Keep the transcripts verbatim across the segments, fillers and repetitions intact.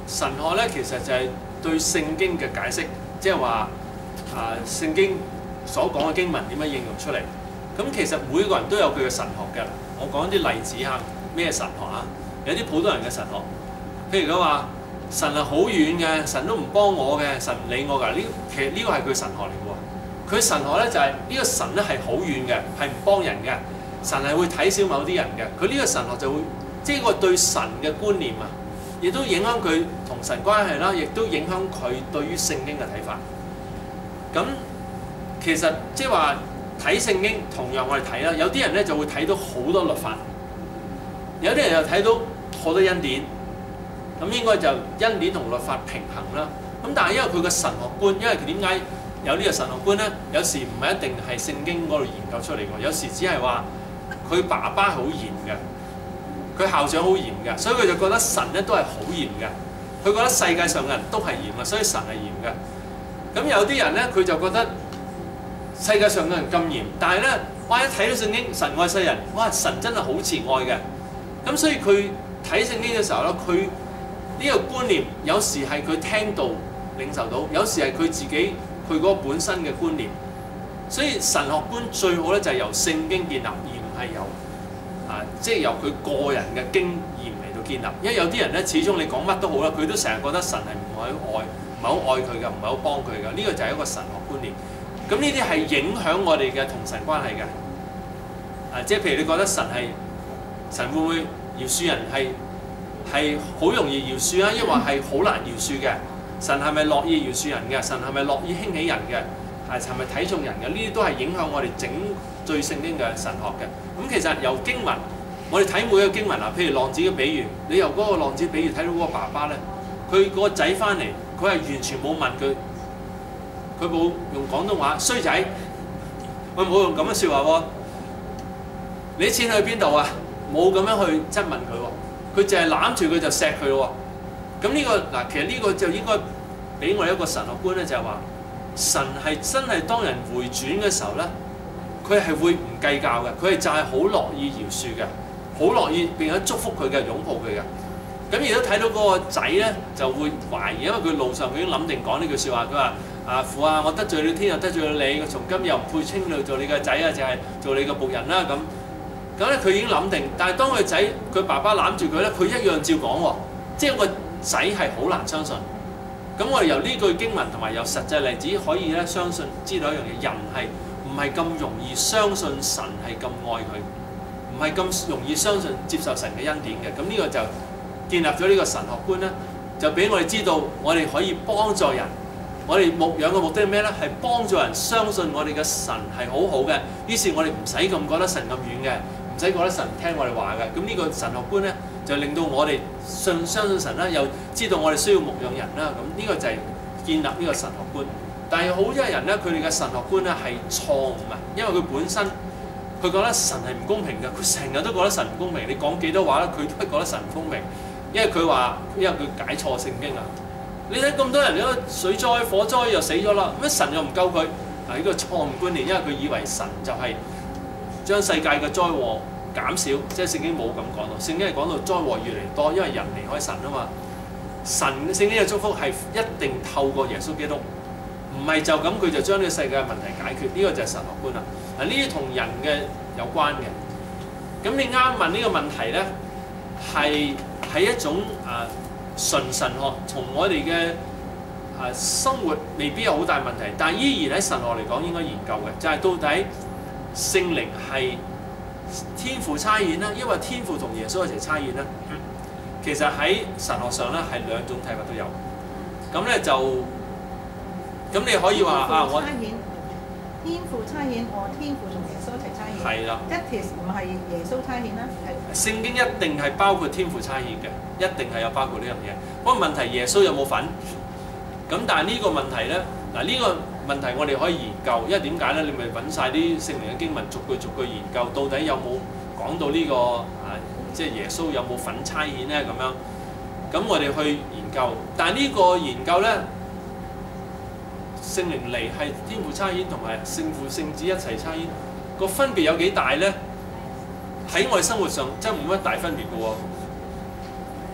神學咧其實就係對聖經嘅解釋，即係話啊聖經所講嘅經文點樣應用出嚟。咁其實每個人都有佢嘅神學嘅。我講啲例子嚇，咩神學啊？有啲普通人嘅神學，譬如佢話神係好遠嘅，神都唔幫我嘅，神唔理我㗎。呢其實呢個係佢神學嚟嘅喎。佢神學咧就係、是、呢、這個神咧係好遠嘅，係唔幫人嘅。神係會睇小某啲人嘅。佢呢個神學就會即係個對神嘅觀念啊，亦都影響佢同神關係啦，亦都影響佢對於聖經嘅睇法。咁其實即係話睇聖經，同樣我哋睇啦，有啲人咧就會睇到好多律法，有啲人又睇到好多恩典。咁應該就恩典同律法平衡啦。咁但係因為佢嘅神學觀，因為佢點解有呢個神學觀咧？有時唔係一定係聖經嗰度研究出嚟嘅，有時只係話佢爸爸好嚴嘅，佢校長好嚴嘅，所以佢就覺得神咧都係好嚴嘅。佢覺得世界上嘅人都係嚴嘅，所以神係嚴嘅。咁有啲人咧，佢就覺得世界上嘅人咁嚴，但係咧，哇！一睇到聖經，神愛世人，哇！神真係好慈愛嘅。咁所以佢睇聖經嘅時候咧，佢呢個觀念有時係佢聽到領受到，有時係佢自己佢嗰個本身嘅觀念。所以神學觀最好咧就係由聖經建立，而唔係由啊即係由佢個人嘅經驗嚟到建立。因為有啲人咧，始終你講乜都好啦，佢都成日覺得神係唔係好愛，唔係好愛佢嘅，唔係好幫佢嘅。呢個就係一個神學觀念。咁呢啲係影響我哋嘅同神關係嘅。啊，即係譬如你覺得神係神會唔會饒恕人係？係好容易饒恕啊，抑或係好難饒恕嘅？神係咪樂意饒恕人嘅？神係咪樂意興起人嘅？係係咪睇重人嘅？呢啲都係影響我哋整對聖經嘅神學嘅。咁其實由經文，我哋睇每個經文啊，譬如浪子嘅比喻，你由嗰個浪子比喻睇到嗰個爸爸咧，佢個仔翻嚟，佢係完全冇問佢，佢冇用廣東話衰仔，佢冇用咁嘅説話喎。你啲錢去邊度啊？冇咁樣去質問佢喎。佢淨係攬住佢就錫佢咯喎，咁呢個嗱，其實呢個就應該俾我哋一個神學觀咧，就係話神係真係當人回轉嘅時候咧，佢係會唔計較嘅，佢係就係好樂意饒恕嘅，好樂意並且祝福佢嘅，擁抱佢嘅。咁亦都睇到嗰個仔咧就會懷疑，因為佢路上佢已經諗定講呢句説話，佢話啊父啊，我得罪了天又得罪了你，我從今日又唔配稱你做你嘅仔啊，就係做你嘅僕人啦咁。咁咧佢已經諗定，但係當佢仔佢爸爸攬住佢咧，佢一樣照講喎，即係個仔係好難相信。咁我哋由呢句經文同埋由實際例子可以咧相信知道一樣嘢，人係唔係咁容易相信神係咁愛佢，唔係咁容易相信接受神嘅恩典嘅。咁呢個就建立咗呢個神學觀咧，就俾我哋知道我哋可以幫助人。我哋牧養嘅目的係咩咧？係幫助人相信我哋嘅神係好好嘅，於是我哋唔使咁覺得神咁遠嘅。唔使覺得神聽我哋話嘅，咁呢個神學觀咧就令到我哋信相信神啦，又知道我哋需要牧養人啦，咁呢個就係建立呢個神學觀。但係好多人咧，佢哋嘅神學觀咧係錯誤啊，因為佢本身佢覺得神係唔公平嘅，佢成日都覺得神唔公平。你講幾多話咧，佢都係覺得神唔公平，因為佢話因為佢解錯聖經啊。你睇咁多人，因為水災火災又死咗啦，乜神又唔救佢？啊，呢個錯誤觀念，因為佢以為神就係將世界嘅災禍減少，即係聖經冇咁講到。聖經係講到災禍越嚟越多，因為人離開神啊嘛。神聖經嘅祝福係一定透過耶穌基督，唔係就咁佢就將呢個世界嘅問題解決。呢個就係神學觀啦。嗱，呢啲同人嘅有關嘅。咁你啱問呢個問題咧，係係一種啊純神學，從我哋嘅啊生活未必有好大問題，但係依然喺神學嚟講應該研究嘅，就係、是、到底聖靈係天父差遣啦，因為天父同耶穌一齊差遣啦。其實喺神學上咧係兩種睇法都有。咁咧就咁你可以話啊，我天父差遣，我天父同耶穌一齊差遣。係啦。一條唔係耶穌差遣啦，係。 聖經一定係包括天父差遣嘅，一定係有包括呢樣嘢。不過問題耶穌有冇份？咁但係呢個問題咧，嗱、這、呢個問題我哋可以研究，因為點解咧？你咪揾晒啲聖靈嘅經文，逐句逐句研究，到底有冇講到呢、這個啊？即係耶穌有冇份差遣咧？咁樣，咁我哋去研究。但係呢個研究咧，聖靈嚟係天父差遣同埋聖父聖子一齊差遣，個分別有幾大咧？喺我哋生活上真係冇乜大分別嘅喎。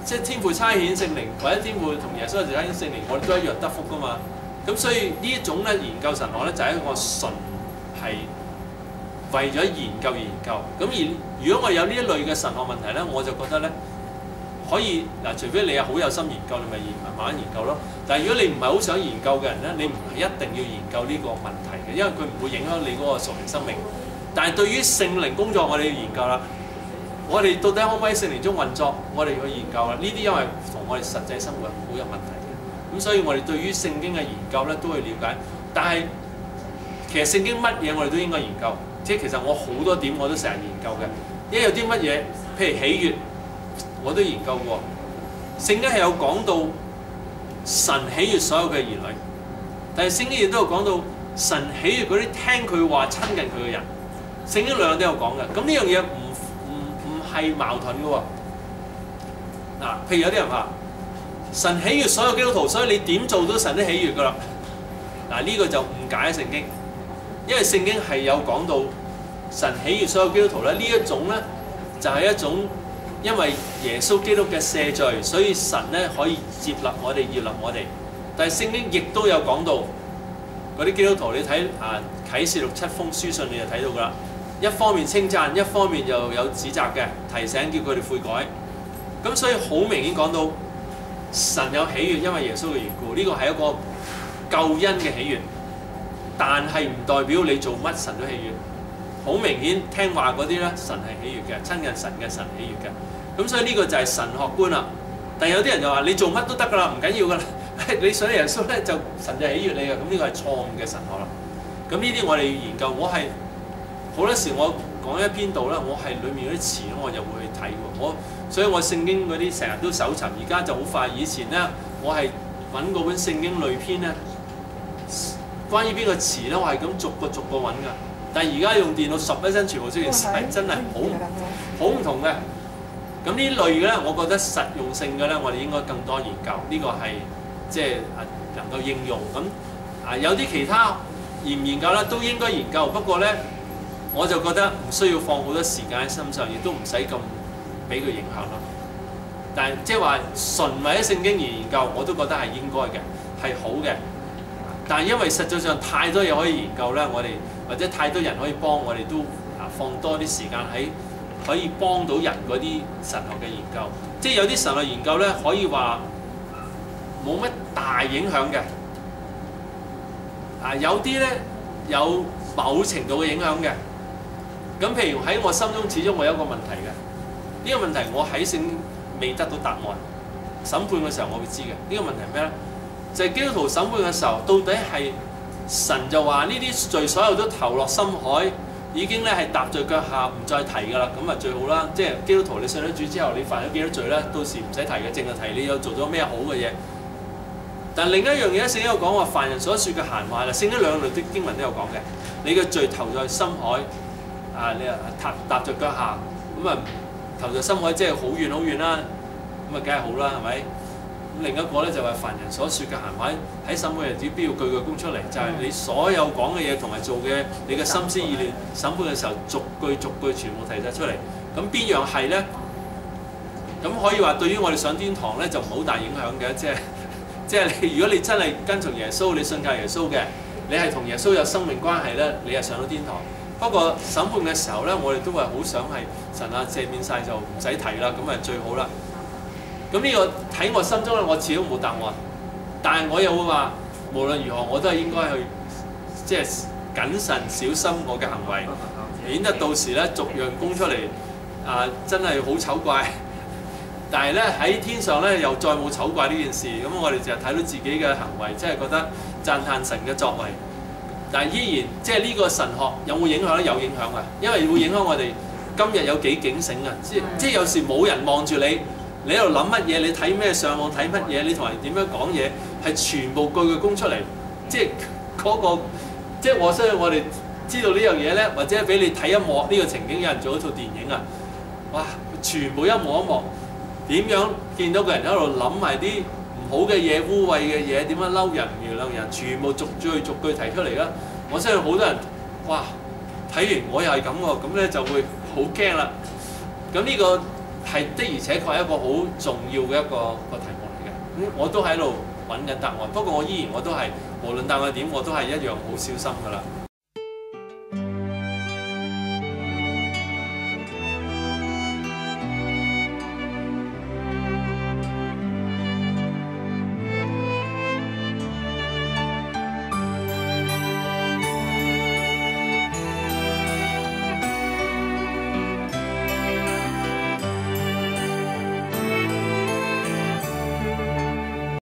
即係天父差遣聖靈，或者天父同耶穌差遣聖靈，我哋都一樣得福噶嘛。咁所以呢一種咧研究神學咧，就係一個純係為咗研究而研究。咁而如果我有呢一類嘅神學問題咧，我就覺得咧可以嗱，除非你係好有心研究，你咪研慢慢研究咯。但係如果你唔係好想研究嘅人咧，你唔係一定要研究呢個問題嘅，因為佢唔會影響你嗰個屬靈生命。但係對於聖靈工作，我哋要研究啦。我哋到底可唔可以喺聖靈中運作？我哋去研究啦。呢啲因為同我哋實際生活好有問題嘅，咁所以我哋對於聖經嘅研究咧都去了解。但係其實聖經乜嘢我哋都應該研究。即係其實我好多點我都成日研究嘅。因為有啲乜嘢，譬如喜悅，我都研究過。聖經係有講到神喜悅所有嘅兒女，但係聖經亦都有講到神喜悅嗰啲聽佢話、親近佢嘅人。聖經兩樣都有講嘅。咁呢樣嘢唔係矛盾嘅喎。嗱，譬如有啲人話神喜悅所有基督徒，所以你點做都神都喜悅噶啦。嗱，呢個就誤解聖經，因為聖經係有講到神喜悅所有基督徒咧。呢一種咧就係一種因為耶穌基督嘅赦罪，所以神咧可以接納我哋、悅納我哋。但係聖經亦都有講到嗰啲基督徒，你睇啊啟示錄七封書信你就睇到噶啦。一方面稱讚，一方面又有指責嘅提醒，叫佢哋悔改。咁所以好明顯講到神有喜悅，因為耶穌嘅緣故，呢個係一個救恩嘅喜悅。但係唔代表你做乜神都喜悅。好明顯聽話嗰啲咧，神係喜悅嘅，親近神嘅神喜悅嘅。咁所以呢個就係神學觀啦。但係有啲人就話你做乜都得㗎啦，唔緊要㗎啦。你信耶穌咧，就神就喜悅你嘅。咁呢個係錯誤嘅神學啦。咁呢啲我哋要研究。我係。好多時我講一篇道咧，我係裡面嗰啲詞我就會去睇喎。我所以我聖經嗰啲成日都搜尋，而家就好快。以前咧，我係揾嗰本聖經類篇咧，關於邊個詞咧，我係咁逐個逐個揾㗎。但係而家用電腦十一聲全部出現晒，真係好好唔同嘅。咁呢類嘅咧，我覺得實用性嘅咧，我哋應該更多研究。呢、這個係即係能夠應用。咁啊有啲其他研唔研究咧，都應該研究。不過咧，我就覺得唔需要放好多時間喺身上，亦都唔使咁俾佢影響咯。但係即係話純為咗聖經而研究，我都覺得係應該嘅，係好嘅。但係因為實際上太多嘢可以研究咧，我哋或者太多人可以幫，我哋都啊放多啲時間喺可以幫到人嗰啲神學嘅研究。即係有啲神學研究咧，可以話冇乜大影響嘅。啊，有啲咧有某程度嘅影響嘅。咁譬如喺我心中，始終我有一個問題嘅。呢、這個問題我喺聖未得到答案。審判嘅時候我會知嘅。呢、這個問題係咩咧？就係、是、基督徒審判嘅時候，到底係神就話呢啲罪所有都投落深海，已經咧係踏在腳下，唔再提㗎啦。咁啊最好啦。即係基督徒你信咗主之後，你犯咗幾多罪咧？到時唔使提嘅，淨係提你有做咗咩好嘅嘢。但另一樣嘢，聖經有講話，凡人所説嘅閒話啦，聖經兩類的經文都有講嘅。你嘅罪投在深海。啊！你啊踏踏著腳下，咁啊投在深海，即係好遠好遠啦，咁啊梗係好啦，係咪？咁另一個咧就係凡人所説嘅閒話，喺審判日子必要句句供出嚟，就係、是、你所有講嘅嘢同埋做嘅，你嘅心思意念，審判嘅時候逐句逐句全部提晒出嚟。咁邊樣係咧？咁可以話對於我哋上天堂咧就唔好大影響嘅，即係即係你如果你真係跟從耶穌，你信靠耶穌嘅，你係同耶穌有生命關係咧，你係上到天堂。不過審判嘅時候咧，我哋都係好想係神啊赦免晒就唔使提啦，咁啊最好啦。咁呢個喺我心中咧，我始終冇答案。但係我又會話，無論如何我都係應該去即係謹慎小心我嘅行為，免得到時咧逐樣供出嚟啊，真係好醜怪。但係咧喺天上咧又再冇醜怪呢件事，咁我哋就睇到自己嘅行為，即係覺得讚歎神嘅作為。但係依然，即係呢個神學有冇影響咧？有影響嘅，因為會影響我哋今日有幾警醒啊！即即係有時冇人望住你，你喺度諗乜嘢？你睇咩上網睇乜嘢？你同人點樣講嘢？係全部句句供出嚟，即係嗰個，即係我相信我哋知道呢樣嘢咧，或者俾你睇一幕呢個情景，有人做一套電影啊！哇，全部一幕一幕，點樣見到個人喺度諗埋啲好嘅嘢、污穢嘅嘢，點樣嬲人唔原諒人，全部逐句逐句提出嚟啦！我相信好多人，哇！睇完我又係咁喎，咁咧就會好驚啦。咁呢個係的而且確係一個好重要嘅一個一個題目嚟嘅。咁我都喺度揾緊答案，不過我依然我都係無論答案點，我都係一樣好小心㗎啦。